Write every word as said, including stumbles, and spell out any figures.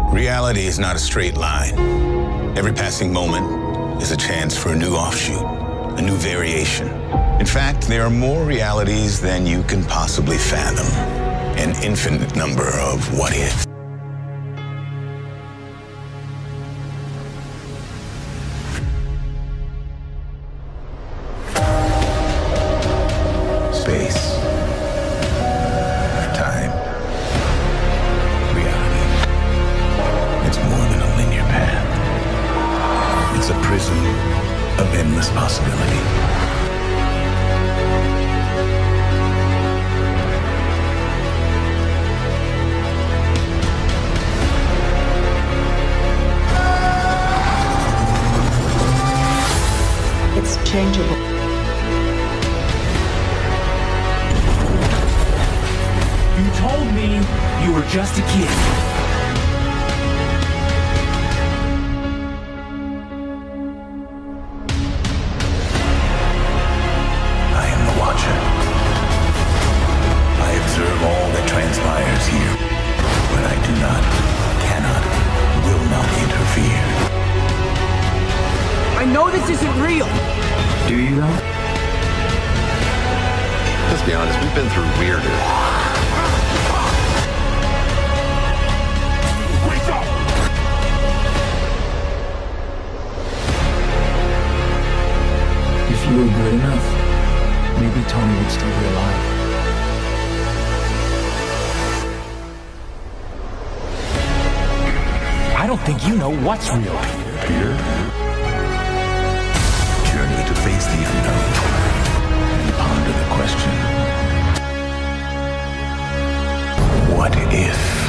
Reality is not a straight line. Every passing moment is a chance for a new offshoot, a new variation. In fact, there are more realities than you can possibly fathom. An infinite number of what ifs. Space. Time. Reality. It's more than a linear path. It's a prism of endless possibility. It's changeable. You told me you were just a kid. I am the Watcher. I observe all that transpires here, but I do not, cannot, will not interfere. I know this isn't real. Do you though? Let's be honest, we've been through weirder. If you were good enough, maybe Tony would still be alive. I don't think you know what's real, Peter. Peter? Journey to face the unknown and ponder the question, what if?